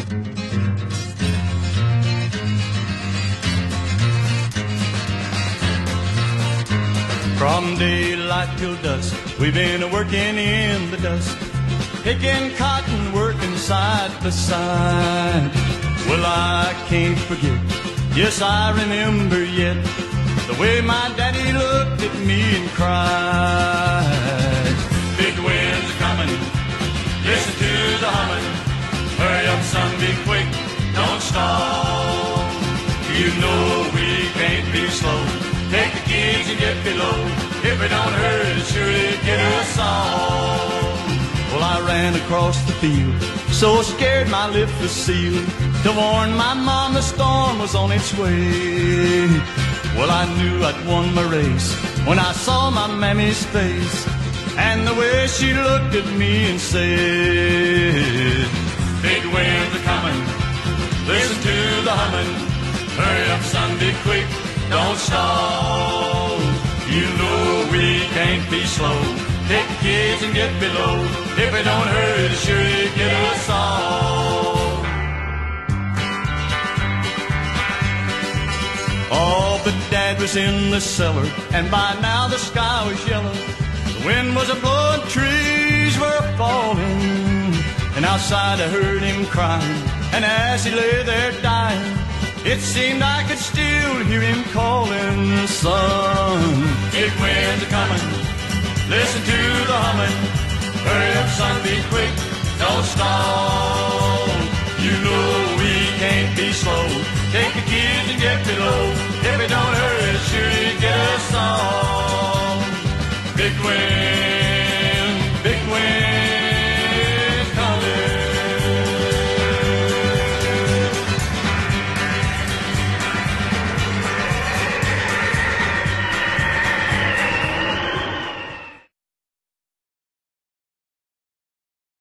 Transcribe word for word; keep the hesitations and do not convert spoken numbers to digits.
From daylight till dusk, we've been working in the dust, picking cotton, working side by side. Well, I can't forget, yes, I remember yet, the way my daddy looked at me and cried. Big winds are coming, listen to the humming. Hurry up, son, be quick, don't stall. You know we can't be slow. Take the kids and get below. If we don't hurry, it surely get us all. Well, I ran across the field, so scared my lip was sealed, to warn my mom the storm was on its way. Well, I knew I'd won my race when I saw my mammy's face, and the way she looked at me and said, big winds are coming, listen to the humming. Hurry up, son, be quick, don't stall. You know we can't be slow. Take the kids and get below. If we don't hurry, it'll surely get us all. Oh, but Dad was in the cellar, and by now the sky was yellow. The wind was a-blowing, trees were falling, and outside I heard him crying, and as he lay there dying, it seemed I could still hear him calling, son. Big winds are coming, listen to the humming. Hurry up, son, be quick, don't stall. You know we can't be slow. Take the kids and get below. If we don't hurry,